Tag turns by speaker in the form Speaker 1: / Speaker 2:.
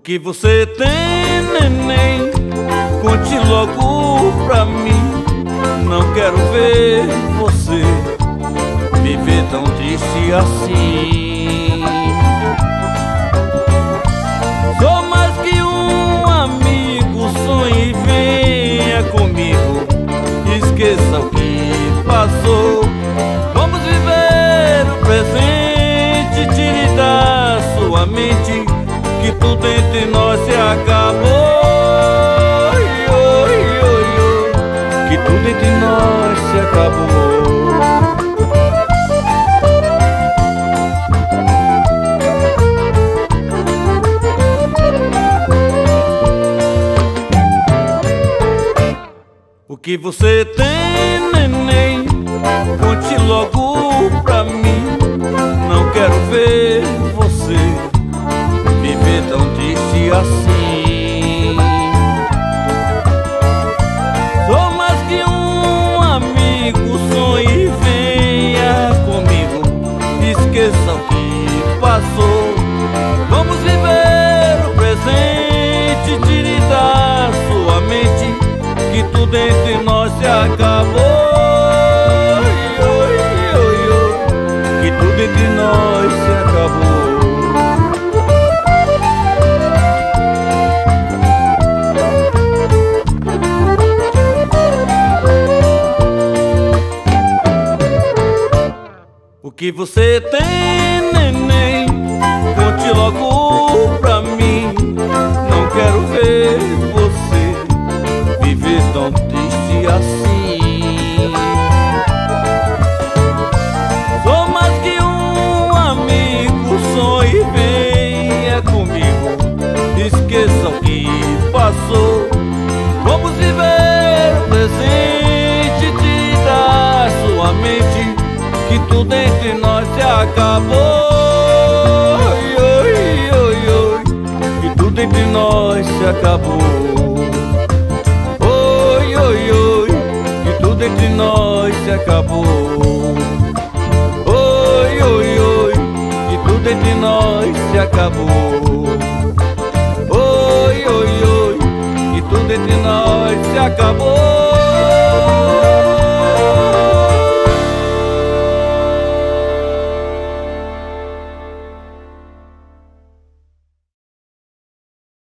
Speaker 1: que você tem, neném? Conte logo pra mim. Não quero ver você viver tão triste assim. Sou mais que um amigo, sonhe e venha comigo. Esqueça o que passou, vamos viver o presente. Tire da sua mente que tudo entre nós se acabou. Que tudo entre nós se acabou. O que você tem, neném? Conte logo pra mim. Não quero ver você viver tão triste assim. Sou mais que um amigo, sonhe e venha comigo. Esqueça o que passou, vamos viver o presente. Tire da sua mente que tudo entre nós se acabou. Que tudo entre nós se acabou. O que você tem, neném? Conte logo pra mim. Não quero ver você viver tão triste assim. Sou mais que um amigo, sonhe e venha comigo. Esqueça o que passou, vamos viver o presente. Tire da sua mente que tudo entre nós se acabou. Que tudo entre nós se acabou. Que tudo entre nós se acabou. Que tudo entre nós se acabou. Que tudo entre nós se acabou.